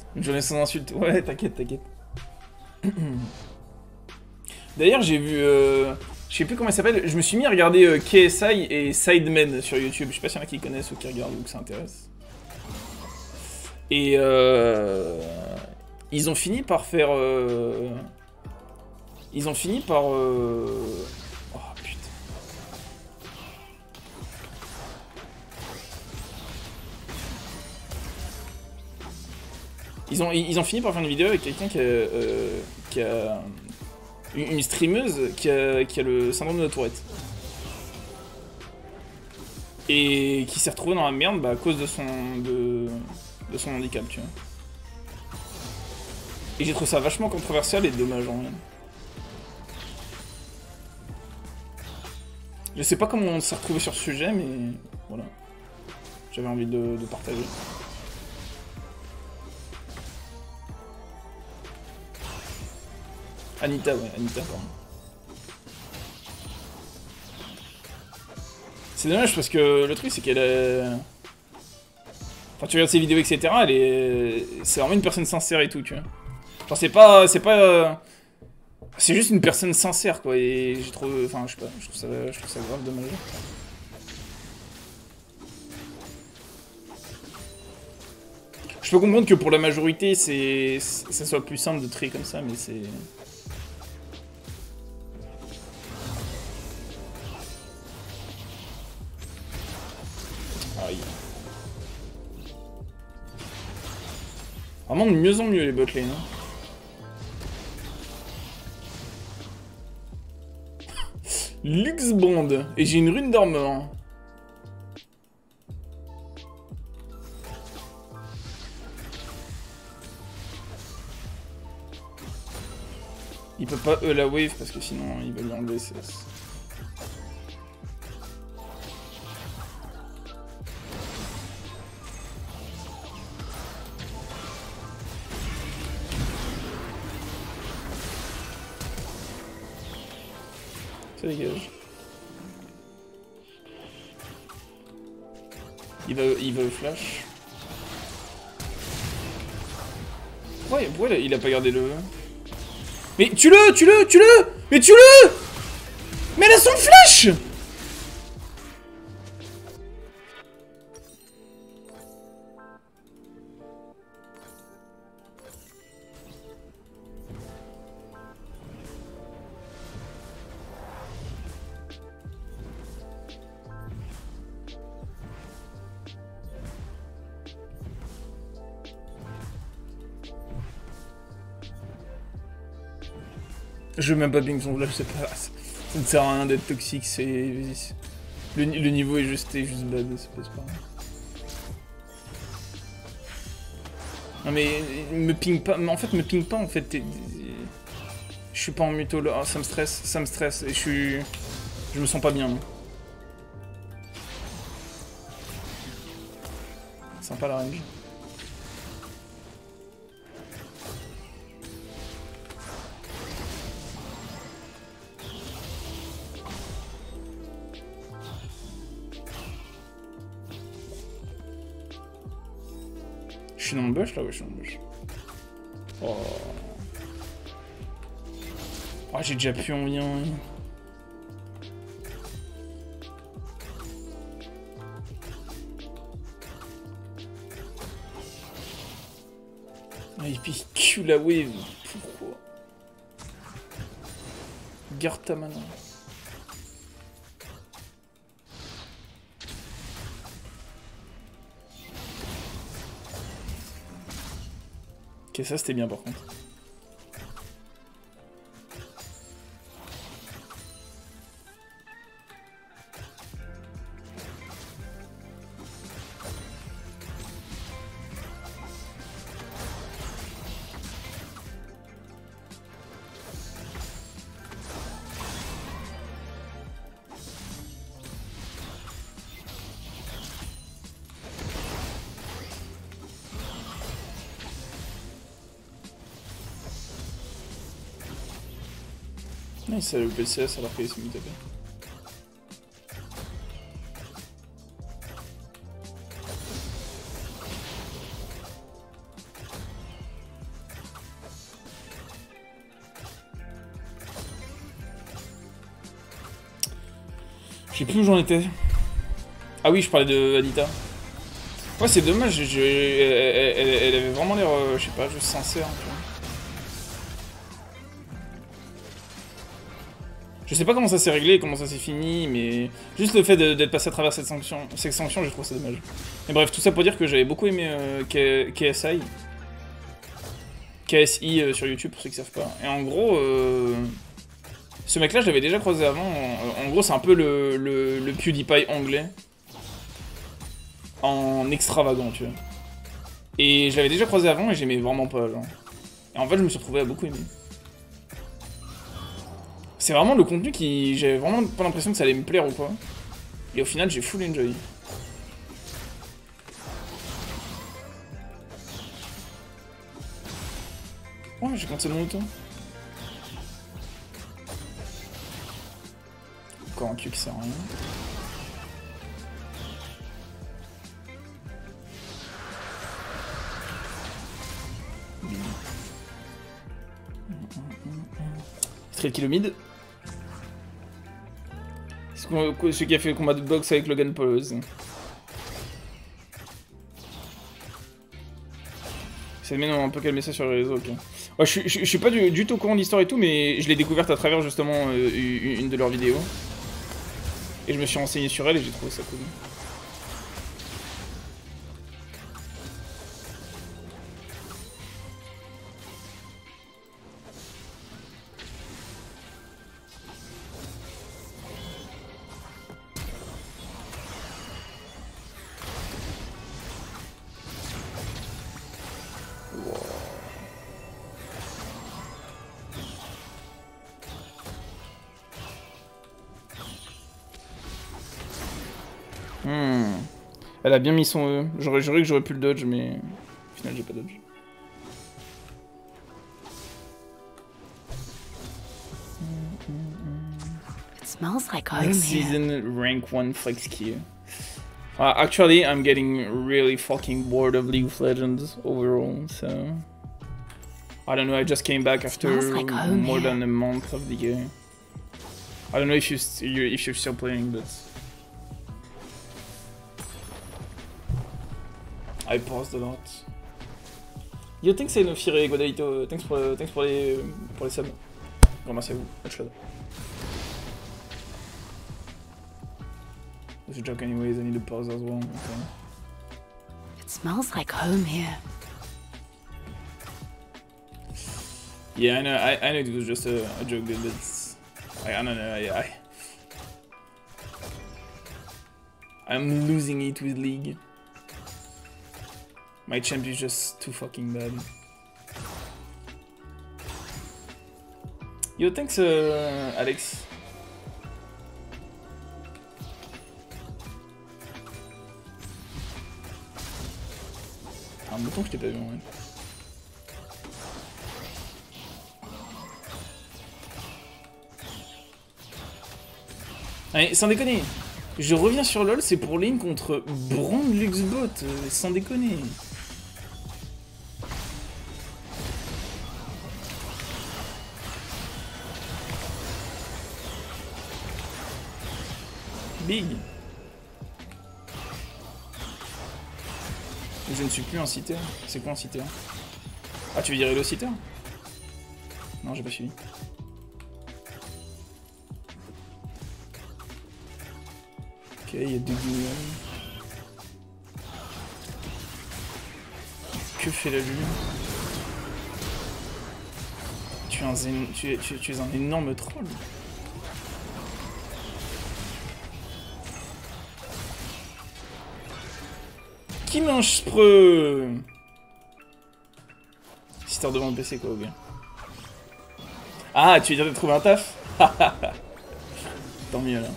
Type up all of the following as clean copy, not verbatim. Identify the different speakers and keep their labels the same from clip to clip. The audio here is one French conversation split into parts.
Speaker 1: Une journée sans insulte. Ouais, t'inquiète, t'inquiète. D'ailleurs, j'ai vu... je sais plus comment il s'appelle. Je me suis mis à regarder KSI et Sidemen sur YouTube. Je sais pas s'il y en a qui connaissent ou qui regardent ou qui s'intéressent. Et ils ont fini par faire... Ils ont fini par... Oh putain. Ils ont fini par faire une vidéo avec quelqu'un qui a une streameuse qui a le syndrome de la Tourette. Et qui s'est retrouvée dans la merde à cause de son handicap, tu vois. Et j'ai trouvé ça vachement controversial et dommage en vrai. Je sais pas comment on s'est retrouvé sur ce sujet, mais voilà. J'avais envie de partager. Anita, ouais, Anita, pardon. C'est dommage parce que le truc c'est qu'elle est... Enfin, tu regardes ses vidéos, etc., elle est... C'est vraiment une personne sincère et tout, tu vois. Genre, c'est pas... C'est juste une personne sincère, quoi, et j'ai trop... Enfin, je sais pas, je trouve ça grave dommage. Je peux comprendre que pour la majorité, ça soit plus simple de trier comme ça, mais c'est... Aïe. Vraiment de mieux en mieux les botlane. Hein. Luxbond. Et j'ai une rune d'armor. Il peut pas la wave parce que sinon il va lui enlever ses... Ça dégage. Il va au flash. Pourquoi il a pas gardé le... Mais tue-le, tue-le, tue-le! Mais tue-le! Mais elle a son flash! Je veux même pas ping son flash, c'est pas... Ça ne sert à rien d'être toxique, c'est... Le niveau est juste bad, c'est pas grave. Non mais, me ping pas, mais en fait me ping pas en fait, je suis pas en muto là, oh, ça me stresse, et je me sens pas bien. Sympa la range. Je suis dans le bush là, ouais, je suis dans le bush. Oh. Oh, j'ai déjà pu en rien. Ah, il pique la wave. Pourquoi? Garde ta mana. Ok, ça c'était bien par contre. Nice, ça a loupé le CS alors qu'il s'est mis tapé. Je sais plus où j'en étais. Ah oui, je parlais de Alita. Ouais, c'est dommage, elle avait vraiment l'air, je sais pas, juste sincère. Tu vois. Je sais pas comment ça s'est réglé, comment ça s'est fini, mais juste le fait d'être passé à travers cette sanction, je trouve ça dommage. Et bref, tout ça pour dire que j'avais beaucoup aimé KSI. KSI sur YouTube, pour ceux qui savent pas. Et en gros, ce mec-là, je l'avais déjà croisé avant. En gros, c'est un peu le PewDiePie anglais. En extravagant, tu vois. Et je l'avais déjà croisé avant et j'aimais vraiment pas, genre. Et en fait, je me suis retrouvé à beaucoup aimer. C'est vraiment le contenu qui... J'avais vraiment pas l'impression que ça allait me plaire ou quoi. Et au final, j'ai full enjoy. Oh, j'ai compté mon auto. Encore un Q qui sert à rien. Street Kilomid. C'est celui qui a fait le combat de boxe avec Logan Paul aussi. C'est le mec un peu calmé ça sur les réseaux, ok. Ouais, je suis pas du tout au courant de l'histoire et tout, mais je l'ai découverte à travers justement une de leurs vidéos. Et je me suis renseigné sur elle et j'ai trouvé ça cool. Elle a bien mis son E. J'aurais juré que j'aurais pu le dodge, mais au final j'ai pas dodge.
Speaker 2: It smells like home
Speaker 1: Next
Speaker 2: here.
Speaker 1: season rank 1 flex key. Actually, I'm getting really fucking bored of League of Legends overall, so... I don't know, I just came back after
Speaker 2: Like home
Speaker 1: more
Speaker 2: here.
Speaker 1: than a month of the game. I don't know if you're still playing, but... I paused a lot. Yo, thanks à Nofire et Godalito, thanks pour les subs. Grand merci à vous, much love. It's a joke anyways, I need to pause as well. Okay.
Speaker 2: It smells like home here.
Speaker 1: Yeah, I know it was just a joke, but it's... I don't know, I'm losing it with League. My champ is just too fucking bad. Yo, thanks Alex. Un bouton que je t'ai pas vu en vrai. Allez, sans déconner. Je reviens sur LoL, c'est pour lane contre Brand Luxbot, sans déconner. Big. Je ne suis plus un citer. C'est quoi un citer? Ah, tu veux dire le citer? Non, j'ai pas suivi. Ok, il y a deux guignols. Que fait la lune? Tu es un énorme troll. Qui mange spreux? Histoire devant le PC quoi, bien. Ah, tu veux dire de trouver un taf? Tant mieux là.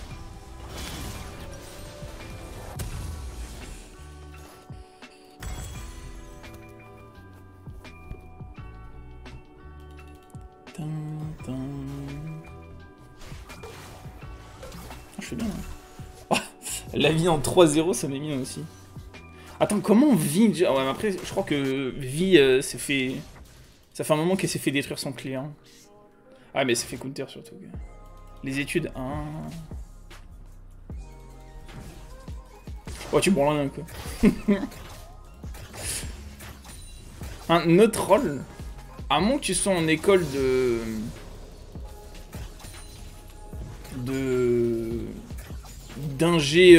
Speaker 1: Je fais bien là. Oh, la vie en 3-0 ça m'est bien aussi. Attends, comment Vi... Ouais, après, je crois que Vi s'est fait... Ça fait un moment qu'elle s'est fait détruire son client. Ah, mais elle s'est fait counter surtout. Les études... Ah. Ouais, tu branles rien, quoi. Un autre rôle, à moins que tu sois en école d'ingé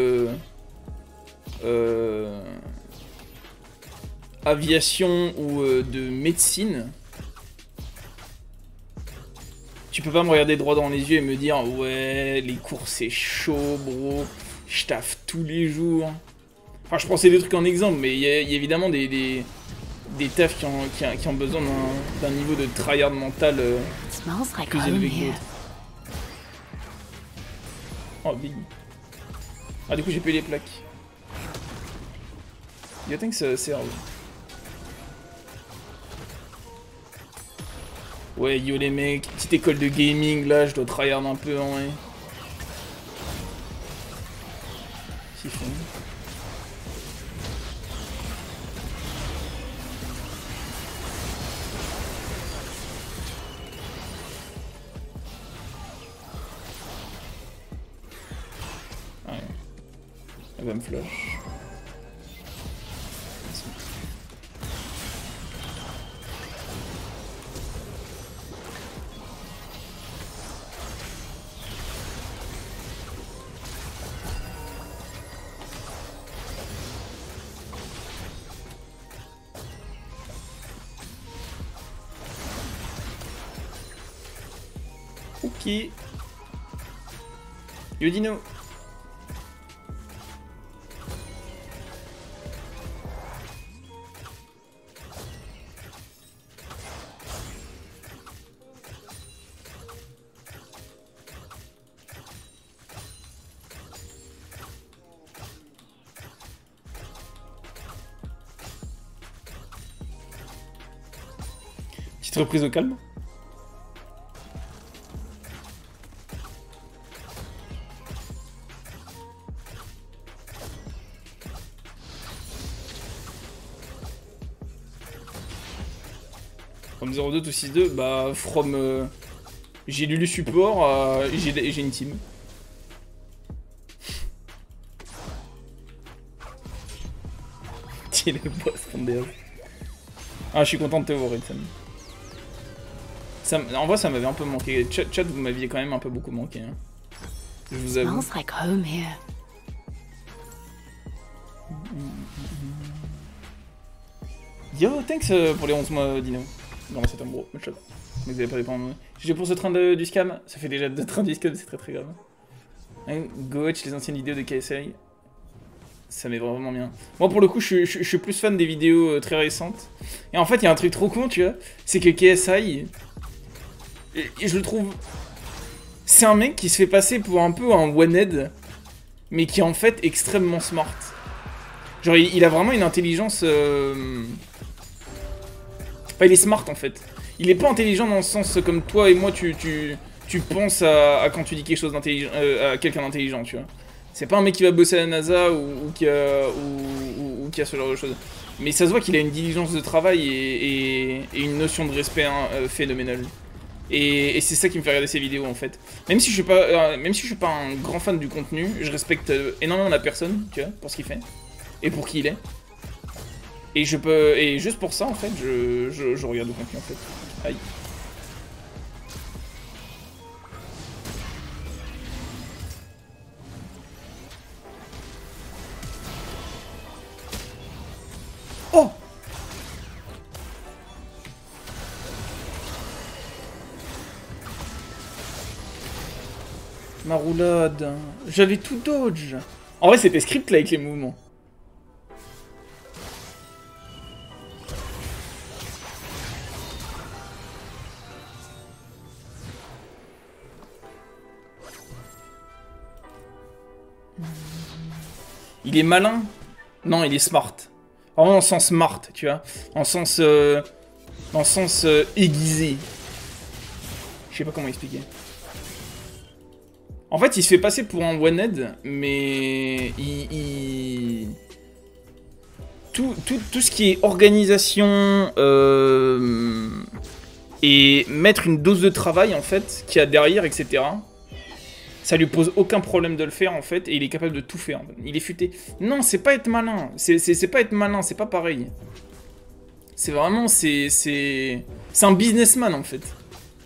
Speaker 1: aviation ou de médecine, tu peux pas me regarder droit dans les yeux et me dire ouais, les cours c'est chaud, bro, je taffe tous les jours. Enfin, je pensais des trucs en exemple, mais il y a évidemment des tafs qui ont besoin d'un niveau de tryhard mental plus élevé que d'autres. Oh, big. Ah, du coup, j'ai payé les plaques. You think ça serve. Ouais, yo les mecs, petite école de gaming, là, je dois tryhard un peu, en vrai. Si fond. Ah ouais. Elle va me flush. Ok. Yo Dino. Petite reprise au calme. From 02 to 6-2, bah from j'ai lu le support, j'ai une team. Tiens le boss Fondéo. Ah, je suis content de te voir, Edson. En vrai, ça m'avait un peu manqué. Chat, vous m'aviez quand même un peu beaucoup manqué. Hein. Je vous avoue.
Speaker 2: Smells like home here.
Speaker 1: Yo, thanks pour les 11 mois, Dino. Non, c'est un gros. Mais vous avez pas dépendre. J'ai pour ce train du scam. Ça fait déjà 2 trains du scam, c'est très très grave. Hein, go watch les anciennes vidéos de KSI. Ça met vraiment bien. Moi, pour le coup, je suis plus fan des vidéos très récentes. Et en fait, il y a un truc trop con, tu vois. C'est que KSI. Et je le trouve. C'est un mec qui se fait passer pour un peu un one-head. Mais qui est en fait extrêmement smart. Genre, il a vraiment une intelligence. Enfin, il est smart en fait. Il est pas intelligent dans le sens comme toi et moi, tu penses à quand tu dis quelque chose d'intelligent, à quelqu'un d'intelligent, tu vois. C'est pas un mec qui va bosser à la NASA ou qui a ce genre de choses. Mais ça se voit qu'il a une diligence de travail et une notion de respect phénoménale. Et c'est ça qui me fait regarder ces vidéos en fait. Même si je suis pas un grand fan du contenu, je respecte énormément la personne, tu vois, pour ce qu'il fait et pour qui il est. Et juste pour ça en fait, je regarde le contenu en fait. Aïe. Oh! Ma roulade. J'avais tout dodge. En vrai, c'était script là avec les mouvements. Il est malin? Non, il est smart. Vraiment en sens smart, tu vois. En sens aiguisé. Je sais pas comment expliquer. En fait, il se fait passer pour un one-head, mais tout ce qui est organisation et mettre une dose de travail, en fait, qu'il y a derrière, etc. Ça lui pose aucun problème de le faire, en fait, et il est capable de tout faire. Il est futé. Non, c'est pas être malin. C'est pas être malin, c'est pas pareil. C'est vraiment... C'est un businessman, en fait.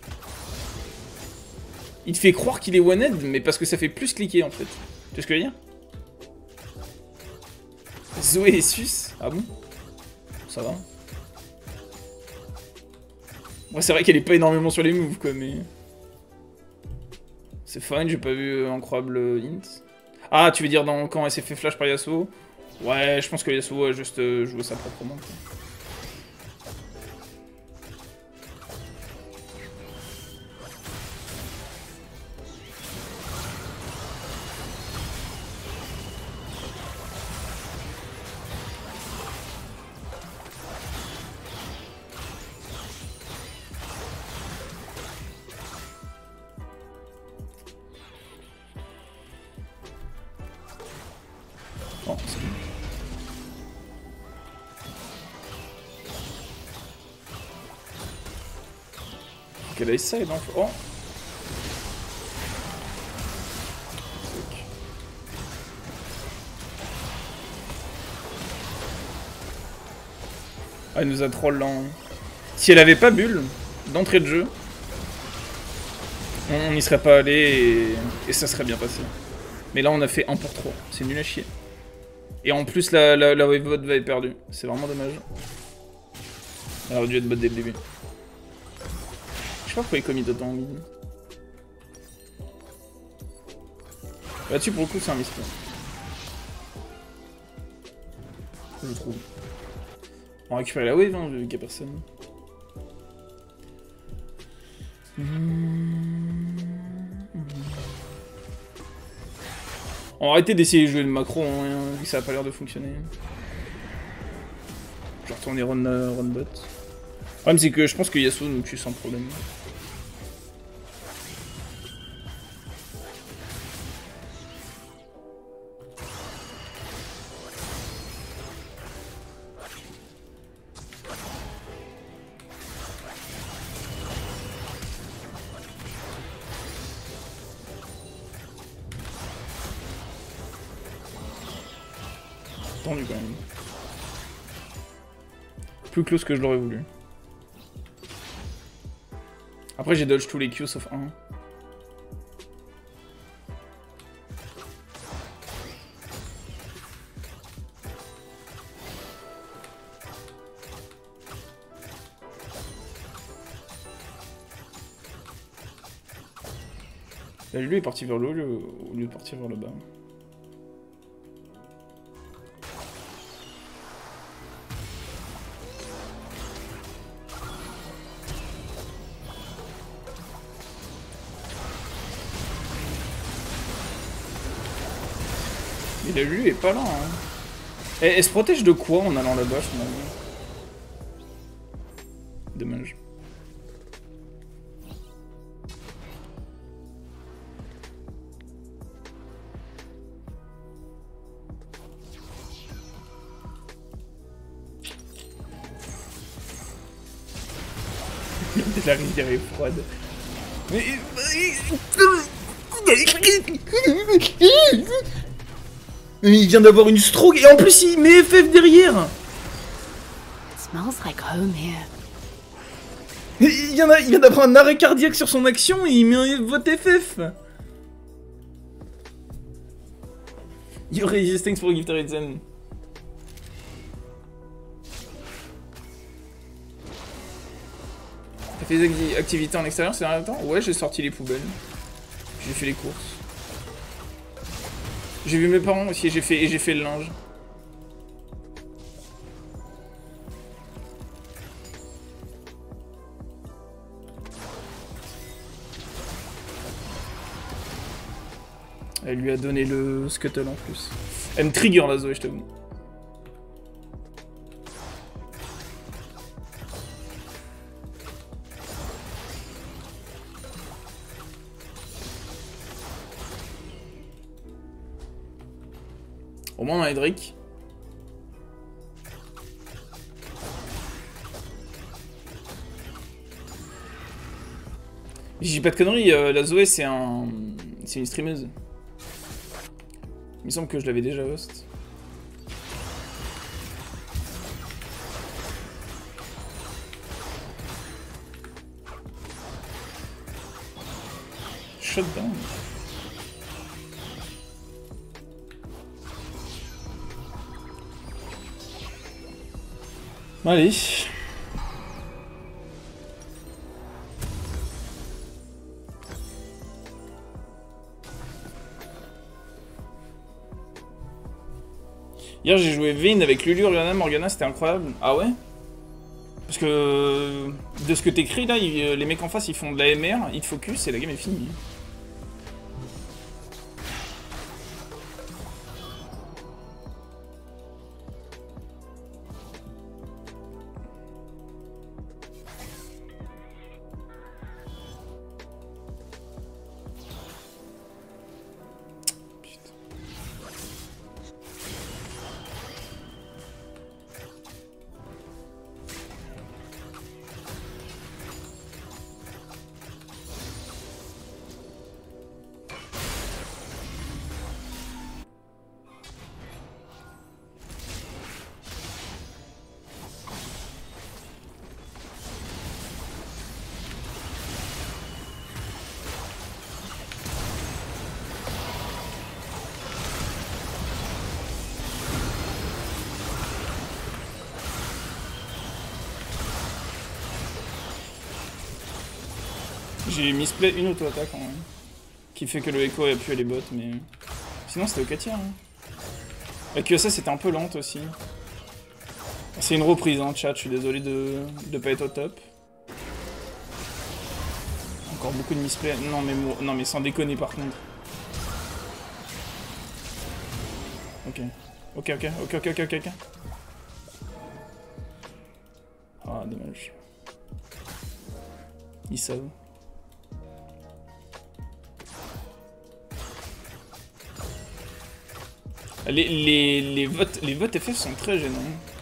Speaker 1: Il te fait croire qu'il est one-head, mais parce que ça fait plus cliquer, en fait. Tu vois ce que je veux dire? Zoé et Sus? Ah bon? Ça va. Ouais, c'est vrai qu'elle est pas énormément sur les moves, quoi, mais... C'est fine, j'ai pas vu incroyable hint. Ah, tu veux dire quand elle s'est fait flash par Yasuo? Ouais, je pense que Yasuo a juste joué ça proprement, quoi. Oh, c'est bon. Quel ice side, hein? Oh! Ah, elle nous a troll là. Si elle avait pas bulle, d'entrée de jeu, on n'y serait pas allé et ça serait bien passé. Mais là, on a fait 1 pour 3. C'est nul à chier. Et en plus, la wave bot va être perdue. C'est vraiment dommage. Elle aurait dû être bot dès le début. Je sais pas pourquoi il commit autant en mid. Là-dessus, pour le coup, c'est un mystère. Je trouve. On va récupérer la wave, hein, vu qu'il n'y a personne. On va arrêter d'essayer de jouer le macro, hein, vu que ça a pas l'air de fonctionner. Je vais retourner run bot. Le problème, c'est que je pense que Yasuo nous tue sans problème. Tendu quand même. Plus close que je l'aurais voulu. Après j'ai dodge tous les Q sauf un. Là, lui est parti vers le haut au lieu de partir vers le bas. Mais lui est pas là, hein. Elle se protège de quoi en allant là-bas, finalement? Dommage. La rivière est froide. Mais... Il vient d'avoir une stroke et en plus il met FF derrière.
Speaker 2: It smells like home here.
Speaker 1: Il vient d'avoir un arrêt cardiaque sur son action et il met un vote FF. You're resisting for Gifted Reason. T'as fait des activités en extérieur ces derniers temps? Ouais, j'ai sorti les poubelles. J'ai fait les courses. J'ai vu mes parents aussi, j'ai fait le linge. Elle lui a donné le scuttle en plus. Elle me trigger la Zoé, je t'avoue. Au moins on a Edric. Je dis pas de conneries, la Zoé c'est un C'est une streameuse. Il me semble que je l'avais déjà host. Shutdown. Allez. Hier j'ai joué Vayne avec Lulu, Oriana, Morgana, c'était incroyable. Ah ouais? Parce que de ce que t'écris là, les mecs en face ils font de la MR, ils te focus et la game est finie. J'ai misplay une auto-attaque en vrai. Qui fait que le echo a pu aller bot, mais... Sinon c'était au 4 tiers. Hein. La QSS c'était un peu lente aussi. C'est une reprise hein, chat, je suis désolé de pas être au top. Encore beaucoup de misplay. Non mais sans déconner par contre. Ok. Ok. Ah dommage. Ils savent. Les votes FF sont très gênants.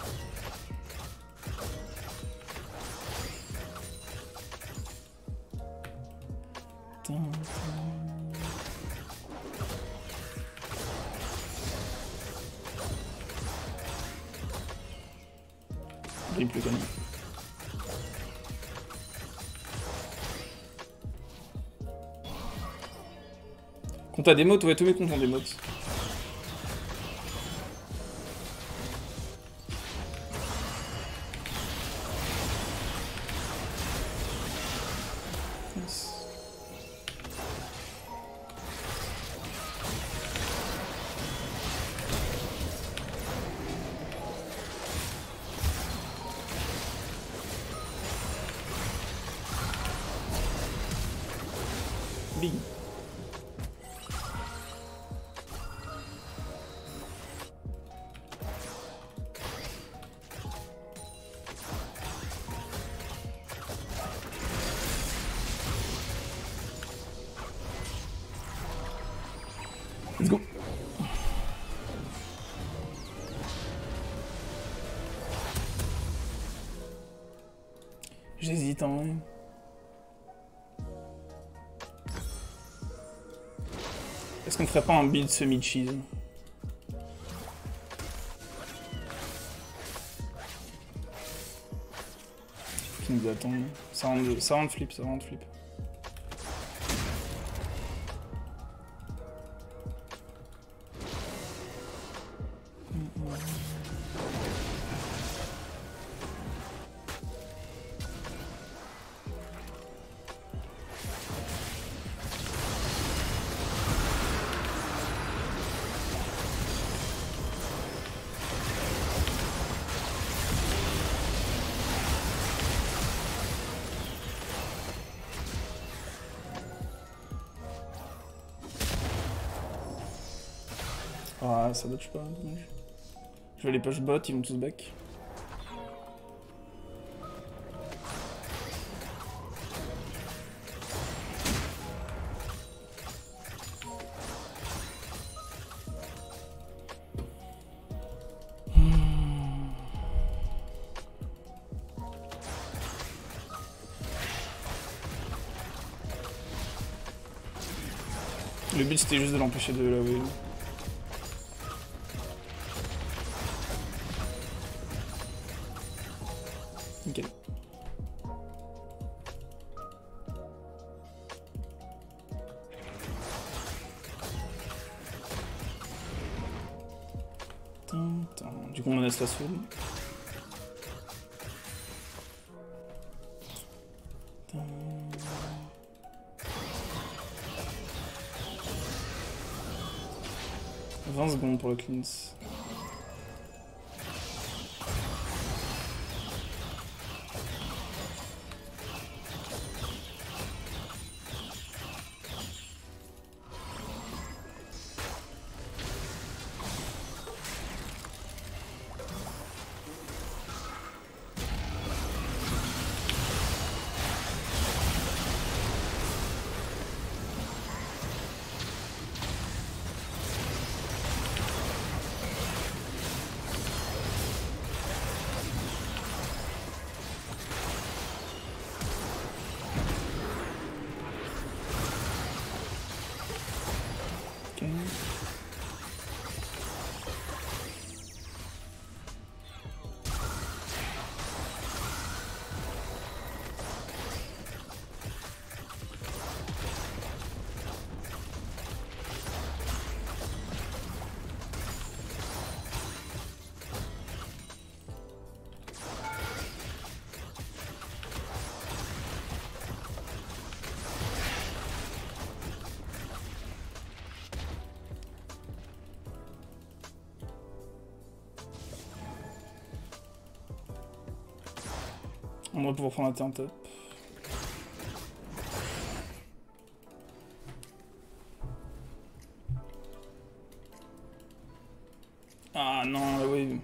Speaker 1: Il pleut quand même. Compte à des mots, ouais, tous mes comptes ont des mots. Big. Let's go. J'hésite en vrai. Est-ce qu'on ferait pas un build semi-cheese? Qui nous attend? Ça rentre flip. Ah, ça dodge pas, dommage. Je vais les push bot, ils vont tous back. Le but c'était juste de l'empêcher de laver. Nickel. Du coup on laisse la soul. « 20 secondes pour le cleanse. On va pouvoir prendre un turn top. Ah non, la wave.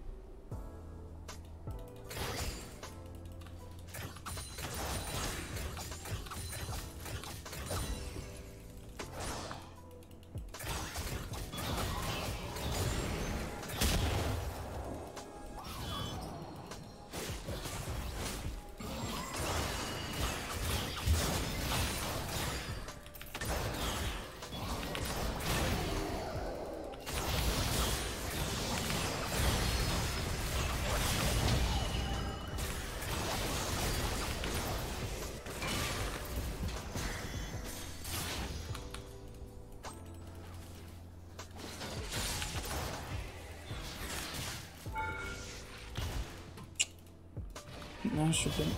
Speaker 1: Non, je suis pas.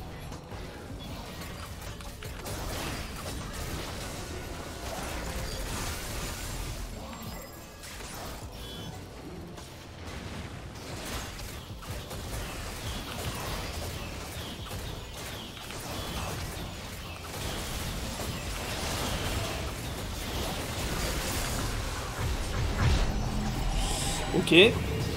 Speaker 1: Ok.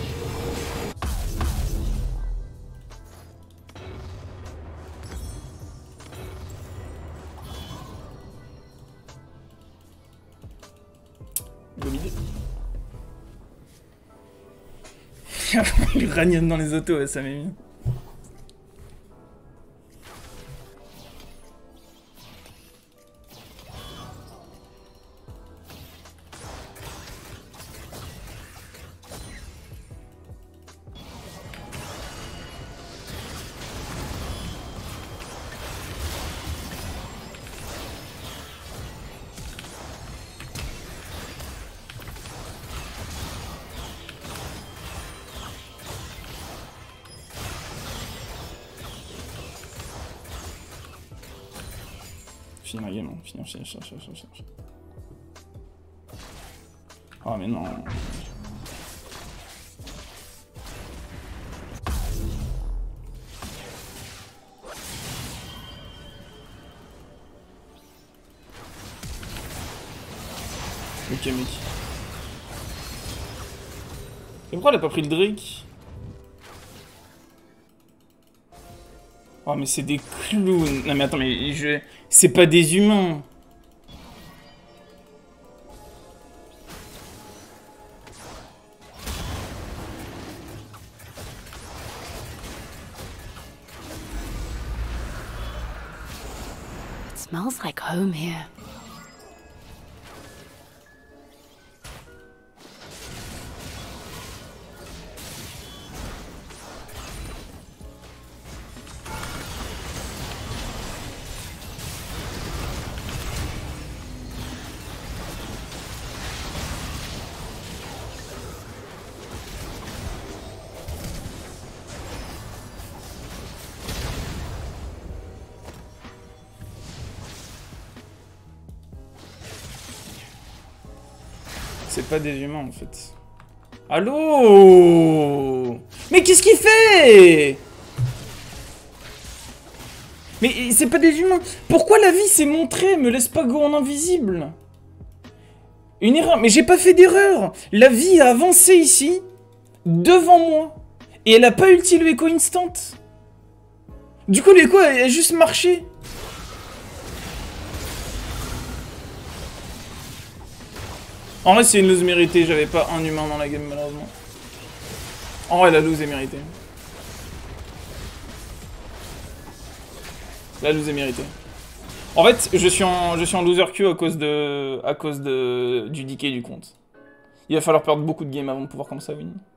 Speaker 1: Il ragnonne dans les autos, ça m'est mis. Finir la game, hein. Finir. Ah mais non. Ok mec. Et pourquoi elle a pas pris le Drake? Oh mais c'est des clowns. Non mais attends mais je... C'est pas des humains.
Speaker 2: It smells like home here.
Speaker 1: C'est pas des humains en fait. Allô? Mais qu'est-ce qu'il fait? Mais c'est pas des humains. Pourquoi la vie s'est montrée? Me laisse pas go en invisible. Une erreur. Mais j'ai pas fait d'erreur. La vie a avancé ici, devant moi. Et elle a pas ulti le écho instant. Du coup, l'écho a juste marché. En vrai, c'est une lose méritée. J'avais pas un humain dans la game, malheureusement. En vrai, la lose est méritée. La lose est méritée. En fait, je suis en loser queue à cause du decay du compte. Il va falloir perdre beaucoup de games avant de pouvoir comme ça win.